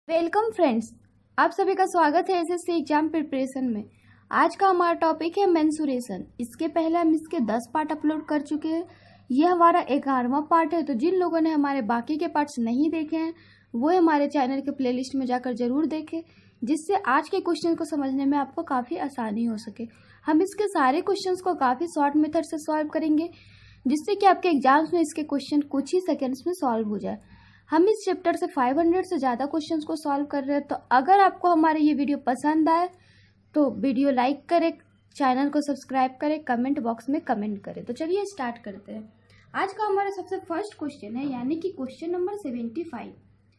Welcome friends, आप सभी का स्वागत है एसएससी एग्जाम प्रिपरेशन में। आज का हमारा टॉपिक है मेंसुरेशन। इसके पहले हम इसके 10 पार्ट अपलोड कर चुके हैं। यह हमारा 11वां पार्ट है, तो जिन लोगों ने हमारे बाकी के पार्ट्स नहीं देखे हैं वो हमारे चैनल के प्लेलिस्ट में जाकर जरूर देखें, जिससे आज के क्वेश्चन को समझने में आपको काफ़ी आसानी हो सके। हम इसके सारे क्वेश्चन को काफ़ी शॉर्ट मेथड से सॉल्व करेंगे, जिससे कि आपके एग्जाम्स में इसके क्वेश्चन कुछ ही सेकेंड्स में सॉल्व हो जाए। हम इस चैप्टर से 500 से ज़्यादा क्वेश्चंस को सॉल्व कर रहे हैं। तो अगर आपको हमारे ये वीडियो पसंद आए तो वीडियो लाइक करें, चैनल को सब्सक्राइब करें, कमेंट बॉक्स में कमेंट करें। तो चलिए स्टार्ट करते हैं। आज का हमारा सबसे फर्स्ट क्वेश्चन है, यानी कि क्वेश्चन नंबर 75।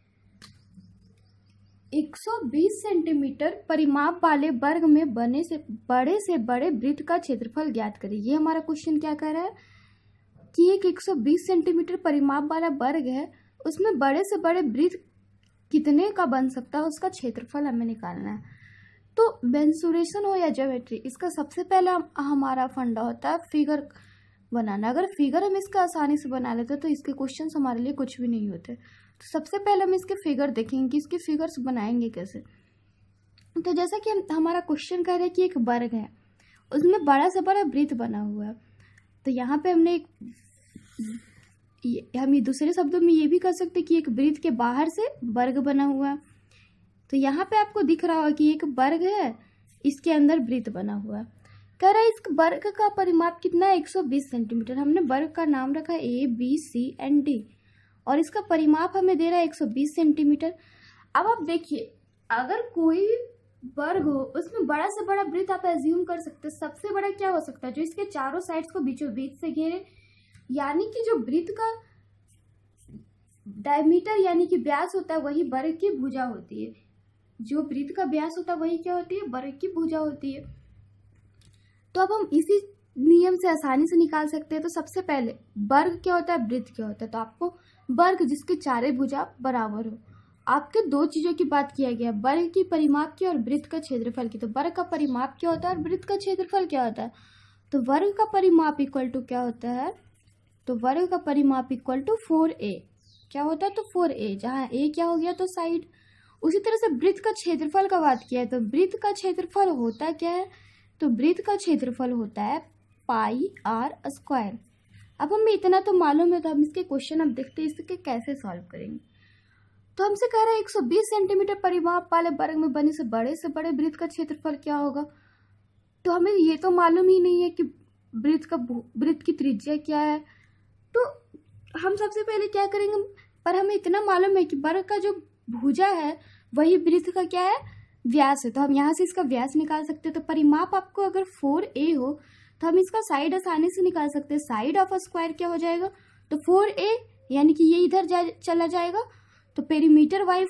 120 सेंटीमीटर परिमाप वाले वर्ग में बने से बड़े वृत्त का क्षेत्रफल ज्ञात करें। ये हमारा क्वेश्चन क्या कह रहा है कि एक 120 सेंटीमीटर परिमाप वाला वर्ग है, उसमें बड़े से बड़े वृत्त कितने का बन सकता है, उसका क्षेत्रफल हमें निकालना है। तो मेंसुरेशन हो या ज्योमेट्री, इसका सबसे पहला हमारा फंडा होता है फिगर बनाना। अगर फिगर हम इसका आसानी से बना लेते तो इसके क्वेश्चन हमारे लिए कुछ भी नहीं होते। तो सबसे पहले हम इसके फिगर देखेंगे कि इसके फिगर्स बनाएंगे कैसे। तो जैसा कि हमारा क्वेश्चन कह रहे हैं कि एक वर्ग है, उसमें बड़ा से बड़ा वृत्त बना हुआ है। तो यहाँ पे हमने हम ये दूसरे शब्दों में ये भी कह सकते हैं कि एक वृत्त के बाहर से वर्ग बना हुआ है। तो यहाँ पे आपको दिख रहा होगा कि एक वर्ग है, इसके अंदर वृत्त बना हुआ है। कह रहा है इस वर्ग का परिमाप कितना है, 120 सेंटीमीटर। हमने वर्ग का नाम रखा है ABCD और इसका परिमाप हमें दे रहा है 120 सेंटीमीटर। अब आप देखिए, अगर कोई वर्ग हो उसमें बड़ा से बड़ा वृत्त आप एज्यूम कर सकते हैं। सबसे बड़ा क्या हो सकता है, जो इसके चारों साइड्स को बीचों बीच से घेरे, यानी कि जो वृत्त का डायमीटर यानी कि व्यास होता है वही वर्ग की भुजा होती है। जो वृत्त का व्यास होता है वही क्या होती है, वर्ग की भुजा होती है। तो अब हम इसी नियम से आसानी से निकाल सकते हैं। तो सबसे पहले वर्ग क्या होता है, वृत्त क्या होता है। तो आपको वर्ग जिसके चारे भुजा बराबर हो, आपके दो चीजों की बात किया गया, वर्ग की परिमाप की और वृत्त का क्षेत्रफल की। तो वर्ग का परिमाप क्या होता है और वृत्त का क्षेत्रफल क्या होता है। तो वर्ग का परिमाप इक्वल टू क्या होता है, तो वर्ग का परिमाप इक्वल टू 4a क्या होता है, तो 4a, जहाँ a क्या हो गया तो साइड। उसी तरह से वृत्त का क्षेत्रफल का बात किया है, तो वृत्त का क्षेत्रफल होता क्या है, तो वृत्त का क्षेत्रफल होता है πr²। अब हमें इतना तो मालूम है, तो हम इसके क्वेश्चन अब देखते हैं इसके कैसे सॉल्व करेंगे। तो हमसे कह रहा है 120 सेंटीमीटर परिमाप वाले वर्ग में बने से बड़े वृत्त का क्षेत्रफल क्या होगा। तो हमें ये तो मालूम ही नहीं है कि वृत्त की त्रिज्या क्या है। तो हम सबसे पहले क्या करेंगे, पर हमें इतना मालूम है कि वर्ग का जो भुजा है वही वृत्त का क्या है, व्यास है। तो हम यहाँ से इसका व्यास निकाल सकते हैं। तो परिमाप आपको अगर 4a हो तो हम इसका साइड आसानी से निकाल सकते हैं। साइड ऑफ अ स्क्वायर क्या हो जाएगा, तो 4a, यानी कि ये इधर चला जाएगा। तो पेरीमीटर बाई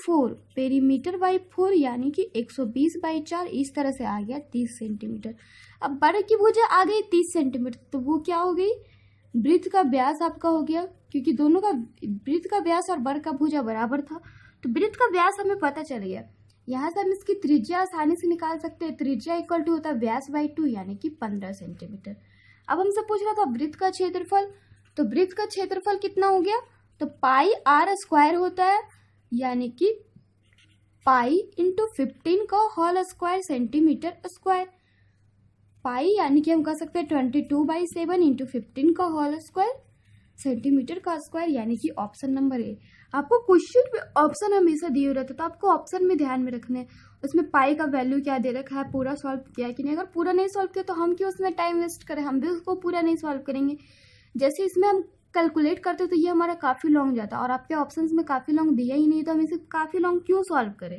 4 यानी कि 120/4, इस तरह से आ गया 30 सेंटीमीटर। अब वर्ग की भुजा आ गई 30 सेंटीमीटर, तो वो क्या हो गई, वृत्त का व्यास आपका हो गया, क्योंकि दोनों का वृत्त का व्यास और वर्ग का भुजा बराबर था। तो वृत्त का व्यास हमें पता चल गया। यहाँ से हम इसकी त्रिज्या आसानी से निकाल सकते हैं। त्रिज्या इक्वल टू होता है व्यास बाई 2, यानी कि 15 सेंटीमीटर। अब हमसे पूछ रहा था वृत्त का क्षेत्रफल, तो वृत्त का क्षेत्रफल कितना हो गया, तो πr² होता है, यानी कि पाई इंटू 15 का whole square centimetre square. Pi यानी कि हम कह सकते हैं 22/7 इंटू 15 का होल स्क्वायर सेंटीमीटर का स्क्वायर, यानी कि ऑप्शन नंबर ए। आपको क्वेश्चन में ऑप्शन हमेशा दिए रहते, तो आपको ऑप्शन में ध्यान में रखने, उसमें पाई का वैल्यू क्या दे रखा है, पूरा सॉल्व किया कि नहीं। अगर पूरा नहीं सॉल्व किया तो हम क्यों उसमें टाइम वेस्ट करें, हम भी उसको पूरा नहीं सॉल्व करेंगे। जैसे इसमें हम कैलकुलेट करते तो ये हमारा काफी लॉन्ग जाता, और आपके ऑप्शंस में काफी लॉन्ग दिया ही नहीं, तो हम इसे काफी लॉन्ग क्यों सॉल्व करें।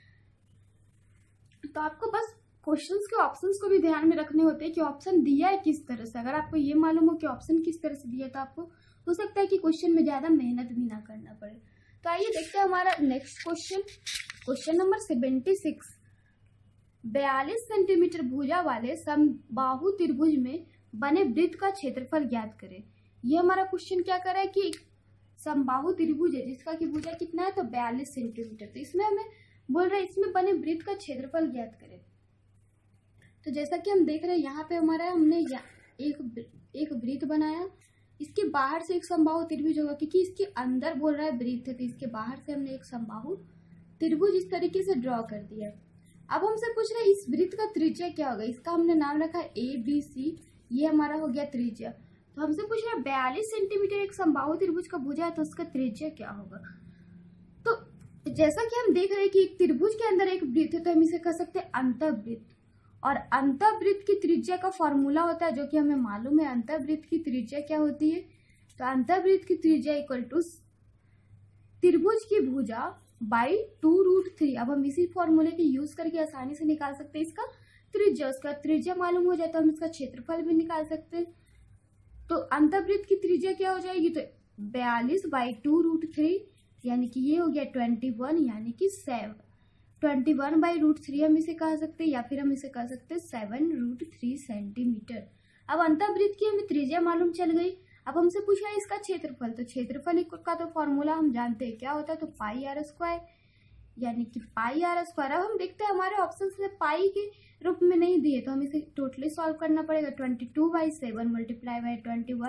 तो आपको बस क्वेश्चंस के ऑप्शंस को भी ध्यान में रखने होते हैं कि ऑप्शन दिया है किस तरह से। अगर आपको ये मालूम हो कि ऑप्शन किस तरह से दिया, तो आपको हो सकता है कि क्वेश्चन में ज्यादा मेहनत भी ना करना पड़े। तो आइए देखते हैं हमारा next question, question number 76। 42 centimetre भुजा वाले समबाहु त्रिभुज में बने वृत्त का क्षेत्रफल ज्ञात करें। ये हमारा क्वेश्चन क्या कर रहा है कि समबाहु त्रिभुज है जिसका की भुजा कितना है, तो 42 सेंटीमीटर। तो इसमें हमें बोल रहे हैं इसमें बने वृत्त का क्षेत्रफल ज्ञात करें। तो जैसा कि हम देख रहे हैं यहाँ पे हमारा हमने एक वृत्त बनाया, इसके बाहर से एक समबाहु त्रिभुज होगा, क्योंकि इसके अंदर बोल रहा है वृत्त है, तो इसके बाहर से हमने एक समबाहु त्रिभुज इस तरीके से ड्रॉ कर दिया। अब हमसे पूछ रहे हैं इस वृत्त का त्रिज्या क्या होगा। इसका हमने नाम रखा है ABC, ये हमारा हो गया त्रिज्या। तो हमसे पूछ रहे हैं 42 सेंटीमीटर एक समबाहु त्रिभुज का भुजा है, तो उसका त्रिज्या क्या होगा। तो जैसा कि हम देख रहे हैं कि एक त्रिभुज के अंदर एक वृत्त है, तो हम इसे कह सकते हैं अंतःवृत्त। और अंतःवृत्त की त्रिज्या का फॉर्मूला होता है जो कि हमें मालूम है। अंतःवृत्त की त्रिज्या क्या होती है, तो अंतःवृत्त की त्रिज्या इक्वल टू त्रिभुज की भुजा बाई 2√3। अब हम इसी फॉर्मूले के यूज करके आसानी से निकाल सकते हैं इसका त्रिज्या। उसका त्रिज्या मालूम हो जाए तो हम इसका क्षेत्रफल भी निकाल सकते हैं। तो अंतःवृत्त की त्रिज्या क्या हो जाएगी, तो 42 बाई 2√3 यानी कि ये हो गया 21 यानी कि 7। 21 बाई √3 हम इसे कह सकते हैं, या फिर हम इसे कह सकते हैं 7√3 सेंटीमीटर। अब अंतःवृत्त की हमें त्रिज्या मालूम चल गई। अब हमसे पूछा है इसका क्षेत्रफल। तो क्षेत्रफल का तो फॉर्मूला हम जानते हैं क्या होता है, तो पाई आर स्क्वायर यानी कि पाई आर स्क्वायर। अब हम देखते हैं हमारे ऑप्शन से पाई के रूप में नहीं दिए, तो हम इसे टोटली सॉल्व करना पड़ेगा। 22/7 मल्टीप्लाई बाई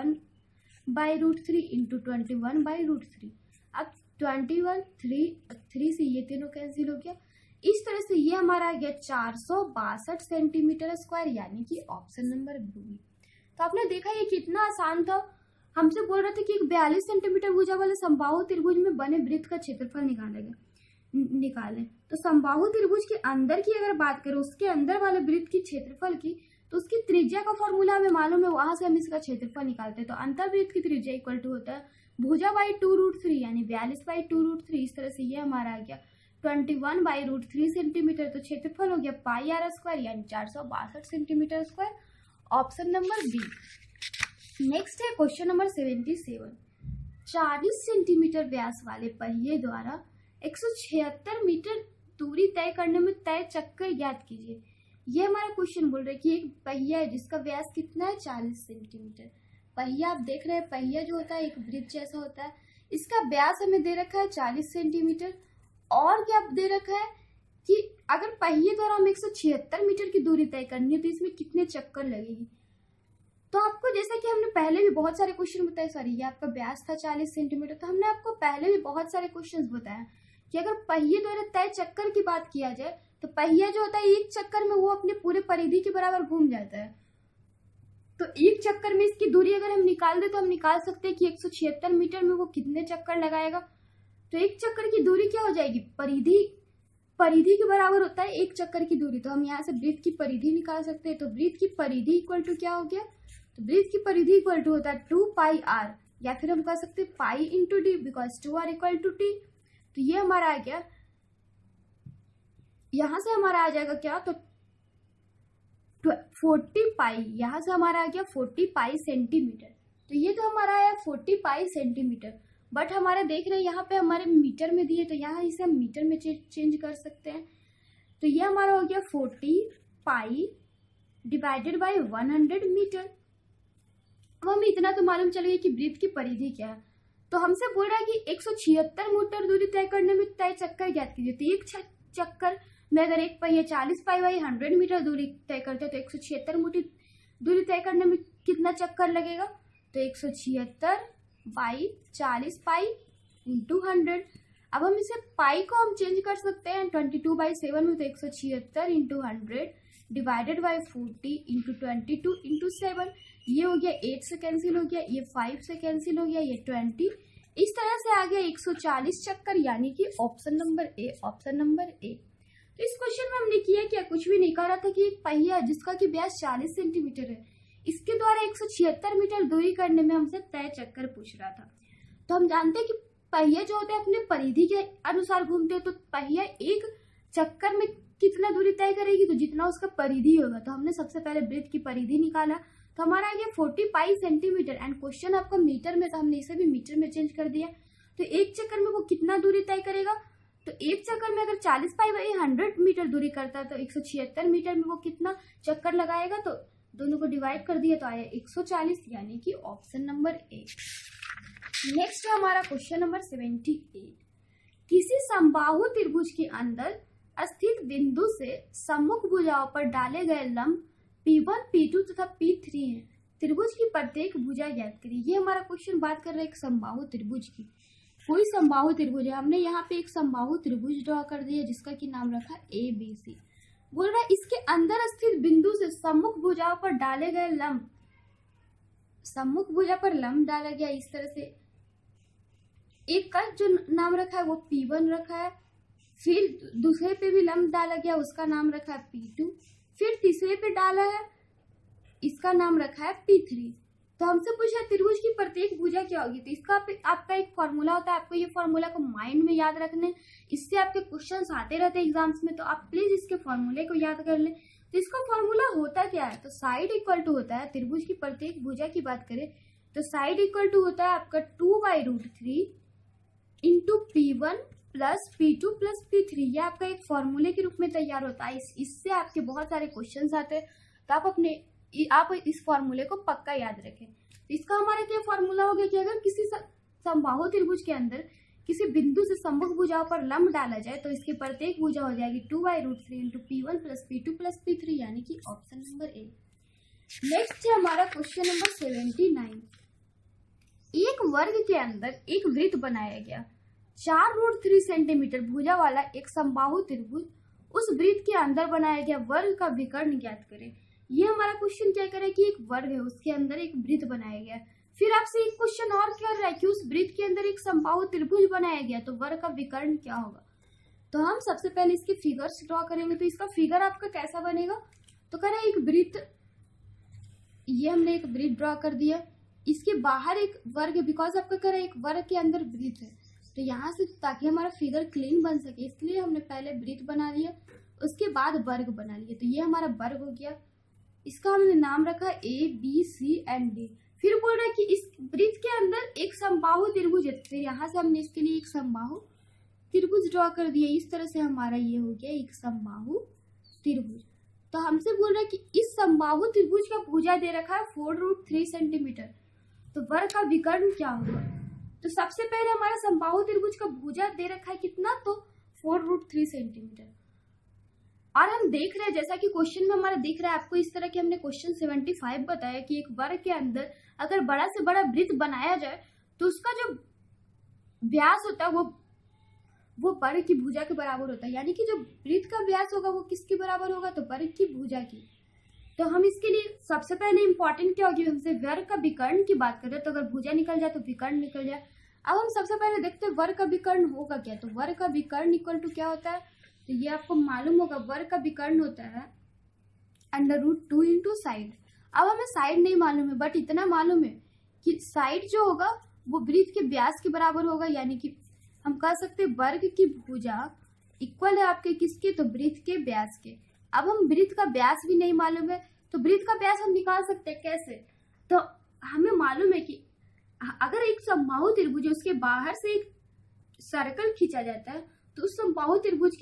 21/√3 इंटू 21/√3। अब 21 3 से ये तीनों कैंसिल हो गया। इस तरह से ये हमारा आ गया 462 सेंटीमीटर स्क्वायर यानी कि ऑप्शन नंबर बी। तो आपने देखा ये कितना आसान था। हमसे बोल रहे थे कि एक 42 सेंटीमीटर भुजा वाले समबाहु त्रिभुज में बने वृत्त का क्षेत्रफल निकालें। तो समबाहु त्रिभुज के अंदर की अगर बात करें, उसके अंदर वाले वृत्त की क्षेत्रफल की, तो उसकी त्रिज्या का फॉर्मूला हमें मालूम है, वहां से हम इसका क्षेत्रफल निकालते हैं। तो अंतःवृत्त की त्रिज्या इक्वल टू होता है भुजा बाई 2√3 यानी 42/2√3। इस तरह से ये हमारा आ गया 21/√3 सेंटीमीटर। तो क्षेत्रफल हो गया पाई आर स्क्वायर यानी 462 centimetre square, option number B. Next है क्वेश्चन नंबर 77। 40 सेंटीमीटर व्यास वाले पहिए द्वारा 176 मीटर दूरी तय करने में तय चक्कर ज्ञात कीजिए। ये हमारा क्वेश्चन बोल रहा है कि एक पहिया है जिसका व्यास कितना है, 40 सेंटीमीटर। पहिया आप देख रहे हैं, पहिया जो होता है एक वृत्त जैसा होता है। इसका व्यास हमें दे रखा है 40 सेंटीमीटर। और क्या दे रखा है कि अगर पहिए द्वारा हम 176 मीटर की दूरी तय करनी है तो इसमें कितने चक्कर लगेगी। तो आपको जैसा कि हमने पहले भी बहुत सारे क्वेश्चन बताए, सॉरी ये आपका व्यास था 40 सेंटीमीटर, तो हमने आपको पहले भी बहुत सारे क्वेश्चन बताया कि अगर पहिए द्वारा तय चक्कर की बात किया जाए तो पहिया जो होता है एक चक्कर में वो अपने पूरे परिधि के बराबर घूम जाता है। तो एक चक्कर में इसकी दूरी अगर हम निकाल दे तो हम निकाल सकते हैं कि 176 मीटर में वो कितने चक्कर लगाएगा। तो एक चक्कर की दूरी क्या हो जाएगी, परिधि के बराबर होता है एक चक्कर की दूरी। तो हम यहाँ से वृत्त की परिधि निकाल सकते हैं। तो वृत्त की परिधि इक्वल टू क्या हो गया, तो वृत्त की परिधि इक्वल टू होता है 2πr, या फिर हम कह सकते हैं pi into D because 2r equal to T. तो ये हमारा आ गया, यहां से हमारा आ जाएगा क्या, तो 40 पाई, यहां से हमारा आ गया 40 पाई सेंटीमीटर। तो ये तो हमारा आया 40 पाई सेंटीमीटर। बट हमारे देख रहे हैं यहाँ पे हमारे मीटर में दिए, तो यहाँ इसे हम मीटर में चेंज कर सकते हैं। तो ये हमारा हो गया 40 पाई डिवाइडेड बाय 100 मीटर। अब हमें इतना तो मालूम चल गया कि वृत्त की परिधि क्या है। तो हमसे बोल रहा है कि 176 मीटर दूरी तय करने में तय चक्कर ज्ञात कीजिए। तो एक चक्कर में अगर एक पहिया 40 पाई बाई 100 मीटर दूरी तय करते हैं तो 176 मीटर दूरी तय करने में कितना चक्कर लगेगा, तो 176 बाई 40 पाई इंटू 100। अब हम इसे पाई को हम चेंज कर सकते हैं 22/7 में, तो 176 into 100 divided by 40 into 22 into 7। ये हो गया 8 से कैंसिल हो गया, ये 5 से कैंसिल हो गया, ये 20। इस तरह से आ गया 140 चक्कर यानी कि option number A, option number A. तो इस क्वेश्चन में हमने किया क्या, कुछ भी नहीं कह रहा था कि एक पहिया जिसका कि व्यास 40 सेंटीमीटर है, इसके द्वारा 176 मीटर दूरी करने में हमसे तय चक्कर पूछ रहा था। तो हम जानते हैं कि पहिया जो होते हैं अपने परिधि के अनुसार घूमते हैं। तो पहिया एक चक्कर में कितना दूरी तय करेगी, तो जितना उसका परिधि होगा। तो हमने सबसे पहले वृत्त की परिधि निकाला, तो हमारा आ गया 40 पाई सेंटीमीटर। एंड क्वेश्चन आपका मीटर में, तो हमने इसे भी मीटर में चेंज कर दिया। तो एक चक्कर में वो कितना दूरी तय करेगा, तो एक चक्कर में अगर 40 पाई बाई 100 मीटर दूरी करता है तो 176 मीटर में वो कितना चक्कर लगाएगा। तो दोनों को डिवाइड कर दिया तो आया 140 यानी कि ऑप्शन नंबर ए। नेक्स्ट है हमारा क्वेश्चन नंबर 78। किसी समबाहु त्रिभुज के अंदर स्थित बिंदु से सम्मुख भुजाओं पर डाले गए लंब P1, P2 तथा P3 है। त्रिभुज की प्रत्येक भुजा ज्ञात करिए। ये हमारा क्वेश्चन बात कर रहा है एक समबाहु त्रिभुज की। कोई समबाहु त्रिभुज है, हमने यहाँ पे एक समबाहु त्रिभुज ड्रॉ कर दिया जिसका कि नाम रखा ABC। बोल रहा है इसके अंदर स्थित बिंदु से सम्मुख भुजाओं पर डाले गए लंब, सम्मुख भुजा पर लंब डाला गया इस तरह से। एक का जो नाम रखा है वो P1 रखा है, फिर दूसरे पे भी लंब डाला गया उसका नाम रखा है P2, फिर तीसरे पे डाला है इसका नाम रखा है P3। तो हमसे पूछा त्रिभुज की प्रत्येक भुजा क्या होगी, तो इसका आपका एक फॉर्मूला होता है, आपको ये फॉर्मूला को माइंड में याद रखने, इससे आपके क्वेश्चंस आते रहते हैं एग्जाम्स में, तो आप प्लीज इसके फॉर्मूले को याद कर लें। तो इसका फॉर्मूला होता क्या है, तो साइड इक्वल टू होता है, त्रिभुज की प्रत्येक भुजा की बात करें तो साइड इक्वल टू होता है आपका 2/√3 into P1 plus P2 plus P3। यह आपका एक फॉर्मूले के रूप में तैयार होता है, इससे आपके बहुत सारे क्वेश्चंस आते हैं, तो आप इस फॉर्मूले को पक्का याद रखें। इसका हमारा क्या फॉर्मूला हो गया कि अगर किसी समबाहु त्रिभुज के अंदर किसी बिंदु से सम्मुख भुजाओं पर लंब डाला जाए तो इसकी प्रत्येक भुजा हो जाएगी 2/√3 into P1 plus P2 plus P3, यानी कि ऑप्शन नंबर ए। नेक्स्ट है हमारा क्वेश्चन नंबर 79। एक वर्ग के अंदर एक वृत्त बनाया गया, 4√3 सेंटीमीटर भुजा वाला एक समबाहु त्रिभुज उस वृत्त के अंदर बनाया गया वर्ग का विकर्ण ज्ञात करें। ये हमारा क्वेश्चन क्या करे कि एक वर्ग है उसके अंदर एक वृत्त बनाया गया, फिर आपसे एक क्वेश्चन और कर रहा है कि उस वृत्त के अंदर एक समबाहु त्रिभुज बनाया गया तो वर्ग का विकर्ण क्या होगा। तो हम सबसे पहले इसके फिगर्स ड्रॉ करेंगे। तो इसका फिगर आपका कैसा बनेगा, तो कह रहा है एक वृत्त, ये हमने एक वृत्त ड्रॉ कर दिया, इसके बाहर एक वर्ग है, बिकॉज आपका कह रहा है एक वर्ग के अंदर वृत्त है, तो यहाँ से ताकि हमारा फिगर क्लीन बन सके इसलिए हमने पहले वृत्त बना लिया, उसके बाद वर्ग बना लिया। तो ये हमारा वर्ग हो गया, इसका हमने नाम रखा ABCD। फिर बोल रहा है कि इस वृत्त के अंदर एक समबाहु त्रिभुज है, फिर यहाँ से हमने इसके लिए एक समबाहु त्रिभुज ड्रॉ कर दिया, इस तरह से हमारा ये हो गया एक समबाहु त्रिभुज। तो हमसे बोल रहा है कि इस समबाहु त्रिभुज का भुजा दे रखा है 4√3 सेंटीमीटर, तो वर्ग का विकर्ण क्या होगा। तो सबसे पहले हमारा समबाहु त्रिभुज का भुजा दे रखा है कितना, तो 4√3 सेंटीमीटर। और हम देख रहे हैं जैसा कि क्वेश्चन में हमारा दिख रहा है आपको, इस तरह के हमने क्वेश्चन 75 बताया कि एक वर्ग के अंदर अगर बड़ा से बड़ा वृत्त बनाया जाए तो उसका जो व्यास होता है वो वर्ग की भुजा के बराबर होता है, यानी कि जो वृत्त का व्यास होगा वो किसके बराबर होगा, तो वर्ग की भुजा की। तो हम इसके लिए सबसे पहले इंपॉर्टेंट क्या होगी, हमसे वर्ग का विकर्ण की बात करें तो अगर भुजा निकल जाए तो विकर्ण निकल जाए। अब हम सबसे पहले देखते हैं वर्ग का विकर्ण होगा क्या, तो वर्ग का विकर्ण इक्वल टू क्या होता है, तो ये आपको मालूम होगा वर्ग का विकर्ण होता है √2 इंटू साइड। अब हमें साइड नहीं मालूम है, बट इतना मालूम है कि साइड जो होगा वो वृत्त के व्यास के बराबर होगा, यानी कि हम कह सकते हैं वर्ग की भुजा इक्वल है आपके किसके, तो वृत्त के व्यास के। अब हम वृत्त का व्यास भी नहीं मालूम है, तो वृत्त का व्यास हम निकाल सकते हैं कैसे, तो हमें मालूम है कि अगर एक समबाहु त्रिभुज है उसके बाहर से एक सर्कल खींचा जाता है तो उस समबाहु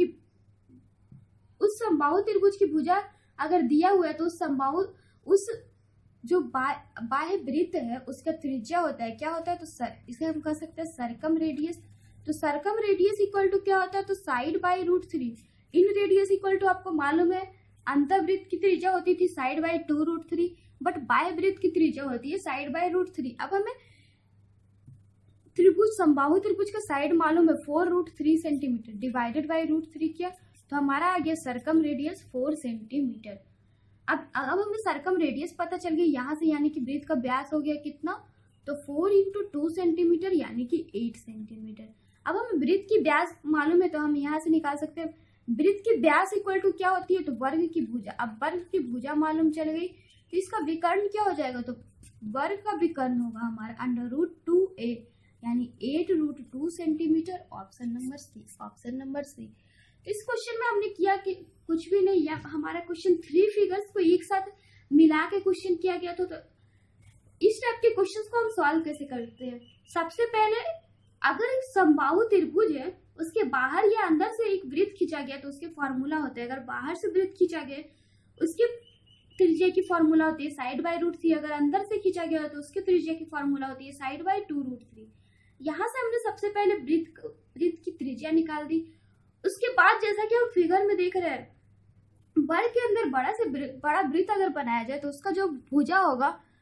त्रिभुज की भुजा अगर दिया हुआ है तो उस जो बाह्य वृत्त है उसका त्रिज्या होता है क्या होता है, तो इसे हम कह सकते हैं सर्कम रेडियस। तो सर्कम रेडियस इक्वल टू क्या होता है, तो side by √3 in radius equal to आपको मालूम है अंतःवृत्त की त्रिज्या होती थी साइड बाय 2√3, बट बाह्य वृत्त की त्रिज्या होती है साइड बाय √3। अब हमें त्रिभुज समबाहु त्रिभुज का साइड मालूम है 4√3 सेंटीमीटर डिवाइडेड बाय √3 किया तो हमारा आ गया सर्कम रेडियस 4 सेंटीमीटर। अब हमें सर्कम रेडियस पता चल गया यहाँ से, यानी कि वृत्त का व्यास हो गया कितना, तो 4 इंटू 2 सेंटीमीटर यानी कि 8 सेंटीमीटर। अब हमें वृत्त की व्यास मालूम है तो हम यहाँ से निकाल सकते हैं वृत्त की व्यास इक्वल टू क्या होती है, तो वर्ग की भुजा। अब वर्ग की भुजा मालूम चल गई तो इसका विकर्ण क्या हो जाएगा, तो वर्ग का विकर्ण होगा हमारा √2a यानी 8√2 सेंटीमीटर, ऑप्शन नंबर सी। इस क्वेश्चन में हमने किया कि कुछ भी नहीं, हमारा क्वेश्चन 3 फिगर्स को एक साथ मिला के क्वेश्चन किया गया। तो इस टाइप के क्वेश्चंस को हम सॉल्व कैसे करते हैं, सबसे पहले अगर एक समबाहु त्रिभुज है उसके बाहर या अंदर से एक वृत्त खींचा गया तो उसके फॉर्मूला होता है, अगर बाहर से वृत्त खींचा गया उसके त्रिज्या की फॉर्मूला होती है साइड बाय √3, अगर अंदर से खींचा गया तो उसके त्रिज्या की फॉर्मूला होती है साइड बाय 2√3। यहाँ से हमने सबसे पहले वृत्त की त्रिज्या निकाल दी। उसके बाद जैसा कि हम फिगर में देख रहे हैं वर्ग के अंदर बड़ा वृत्त अगर बनाया जाए तो उसका जो भुजा होगा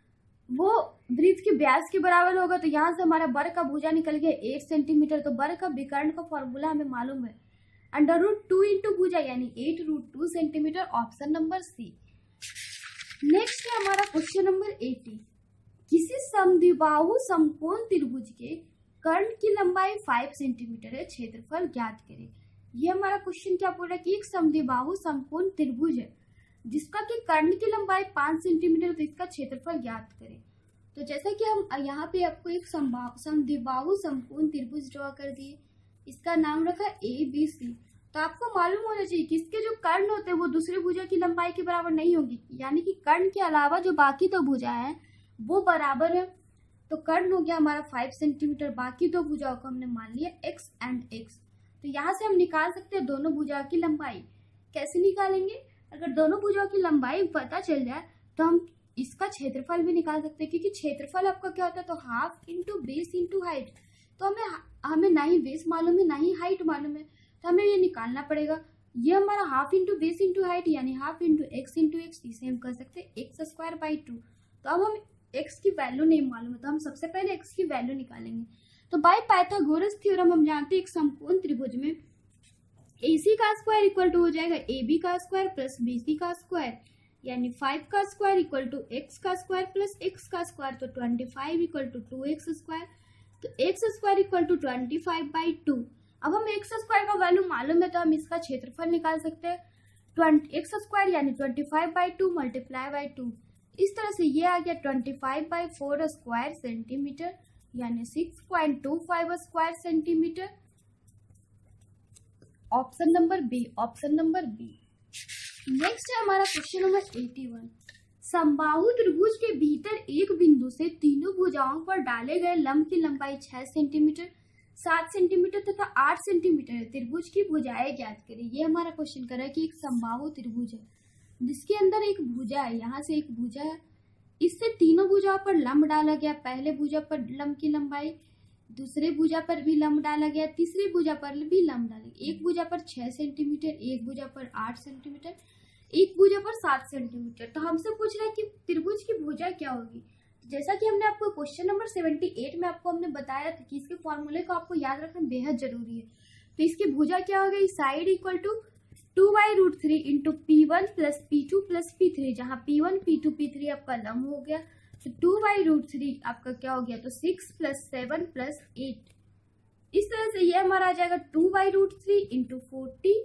वो वृत्त के व्यास के बराबर होगा। तो यहाँ से हमारा बर का भुजा निकल गया 8 सेंटीमीटर। तो बर का विकर्ण का फॉर्मूला हमें मालूम है, √2 इंटू भुजा यानी 8√2 centimetre, option number C. Next है हमारा क्वेश्चन नंबर 80। किसी समद्विबाहु समकोण त्रिभुज के कर्ण की लंबाई 5 सेंटीमीटर है, क्षेत्रफल ज्ञात करें। ये हमारा क्वेश्चन क्या बोल रहा है कि एक समद्विबाहु समकोण त्रिभुज है जिसका कि कर्ण की लंबाई 5 सेंटीमीटर, तो इसका क्षेत्रफल ज्ञात करें। तो जैसा कि हम यहाँ पे आपको एक समद्विबाहु समकोण त्रिभुज ड्रॉ कर दिए, इसका नाम रखा ABC। तो आपको मालूम होना चाहिए कि इसके जो कर्ण होते हैं वो दूसरे भुजा की लंबाई के बराबर नहीं होगी, यानी कि कर्ण के अलावा जो बाकी दो भुजा है वो बराबर है। तो कर्ण हो गया हमारा 5 सेंटीमीटर, बाकी दो भुजाओं को हमने मान लिया x एंड x। तो यहाँ से हम निकाल सकते हैं दोनों भुजाओं की लंबाई। कैसे निकालेंगे? अगर दोनों भुजाओं की लंबाई पता चल जाए तो हम इसका क्षेत्रफल भी निकाल सकते हैं, क्योंकि क्षेत्रफल आपका क्या होता है, तो half into base into height. तो हमें ना ही बेस मालूम है ना ही हाइट मालूम है, तो हमें ये निकालना पड़ेगा। ये हमारा half into base into height यानी half into X into X, इसे हम कर सकते हैं x²/2। तो अब हम x की वैल्यू नहीं मालूम है, तो हम सबसे पहले x की वैल्यू निकालेंगे। तो बाय पाइथागोरस थ्योरम हम जानते हैं एक समकोण त्रिभुज में AC का स्क्वायर इक्वल टू हो जाएगा AB का स्क्वायर प्लस BC का स्क्वायर, यानी 5 का स्क्वायर इक्वल टू x का स्क्वायर प्लस x का स्क्वायर, तो 25 इक्वल टू 2x स्क्वायर। तो x स्क्वायर इक्वल टू 25/2। अब हम x स्क्वायर का वैल्यू मालूम है तो हम इसका क्षेत्रफल निकाल सकते हैं। x स्क्वायर यानी 25/2 मल्टीप्लाई बाई 2। इस तरह से ये आ गया 25/4 स्क्वायर सेंटीमीटर, यानी 6.25 square centimetre, option number B, option number B. Next है हमारा क्वेश्चन नंबर 81। समबाहु त्रिभुज के भीतर एक बिंदु से तीनों भुजाओं पर डाले गए लंब की लंबाई 6 सेंटीमीटर, 7 सेंटीमीटर तथा 8 सेंटीमीटर है। त्रिभुज की भुजाएं ज्ञात करें। ये हमारा क्वेश्चन कर रहा है कि एक समबाहु त्रिभुज है जिसके अंदर एक भुजा है, यहाँ से एक भुजा है, इससे तीनों भुजाओं पर लंब डाला गया। पहले भुजा पर लंब की लंबाई, दूसरे भुजा पर भी लंब डाला गया, तीसरी भुजा पर भी लंब डाला गया। एक भुजा पर 6 सेंटीमीटर, एक भुजा पर 8 सेंटीमीटर, एक भुजा पर 7 सेंटीमीटर। तो हमसे पूछ रहा है कि त्रिभुज की भुजा क्या होगी। जैसा कि हमने आपको क्वेश्चन नंबर 78 में हमने बताया था कि इसके फॉर्मूले को आपको याद रखना बेहद जरूरी है। तो इसकी भुजा क्या हो गई, side equal to 2/√3 into P1 plus P2 plus P3, जहाँ P1 P2 P3 आपका लंब हो गया। तो 2/√3 आपका क्या हो गया, तो 6 प्लस 7 प्लस 8। इस तरह से ये हमारा आ जाएगा 2/√3 इंटू 40,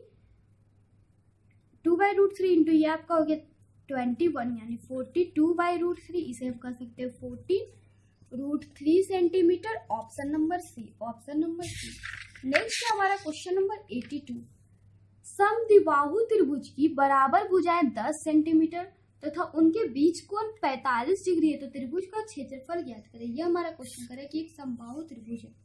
2/√3 इंटू ये आपका हो गया 21, यानी 42/√3। इसे हम कर सकते हैं 14√3 centimetre, option number C, option number C. Next है हमारा क्वेश्चन नंबर 82। समद्विबाहु त्रिभुज की बराबर भुजाएं 10 सेंटीमीटर तथा उनके बीच कोण 45 डिग्री है, तो त्रिभुज का क्षेत्रफल ज्ञात करें। यह हमारा क्वेश्चन करे कि एक समबाहु त्रिभुज है,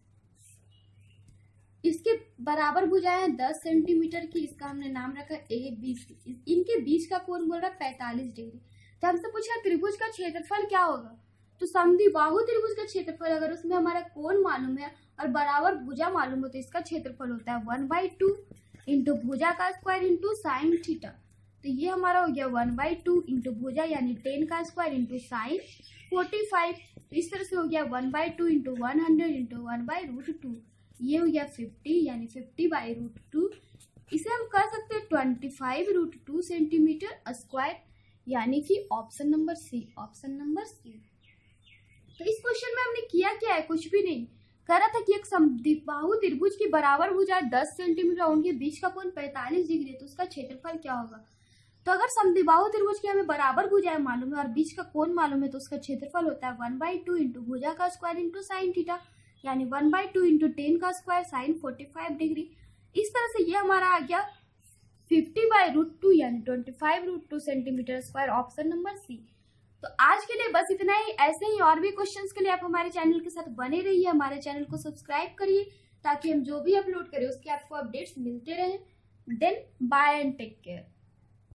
इसके बराबर भुजाएं 10 सेंटीमीटर की, इसका हमने नाम रखा ABC। इनके बीच का कोण बोल रहा है 45 डिग्री। तो हमसे पूछा त्रिभुज का क्षेत्रफल क्या होगा। तो समद्विबाहु त्रिभुज का क्षेत्रफल अगर उसमें हमारा कोण मालूम है और बराबर भुजा मालूम हो तो इसका क्षेत्रफल होता है 1/2 इंटू भुजा का स्क्वायर इंटू साइन थीटा। तो ये हमारा हो गया 1/2 इंटू भुजा यानी 10 का स्क्वायर इंटू साइन 45। तो इस तरह से हो गया 1/2 इंटू 100 इंटू 1/√2। ये हो गया 50 यानी 50/√2। इसे हम कर सकते हैं 25√2 सेंटीमीटर स्क्वायर, यानी कि option number C, option number C. तो इस क्वेश्चन में हमने किया क्या है, कुछ भी नहीं। कह रहा था कि एक समद्विबाहु त्रिभुज की बराबर भुजा 10 सेंटीमीटर, उनके बीच का कोण 45 डिग्री है, तो उसका क्षेत्रफल क्या होगा। तो अगर समद्विबाहु त्रिभुज की हमें बराबर भुजाएं मालूम है और बीच का कोण मालूम है तो उसका क्षेत्रफल होता है 1/2 इंटू भुजा का स्क्वायर इंटू साइन थीटा, यानी 1/2 इंटू 10 का स्क्वायर साइन 45 डिग्री। इस तरह से ये हमारा आ गया 50/√2 यानी 25√2 centimetre square, option number C. तो आज के लिए बस इतना ही। ऐसे ही और भी क्वेश्चंस के लिए आप हमारे चैनल के साथ बने रहिए, हमारे चैनल को सब्सक्राइब करिए ताकि हम जो भी अपलोड करें उसके आपको अपडेट्स मिलते रहें। Then bye and take care.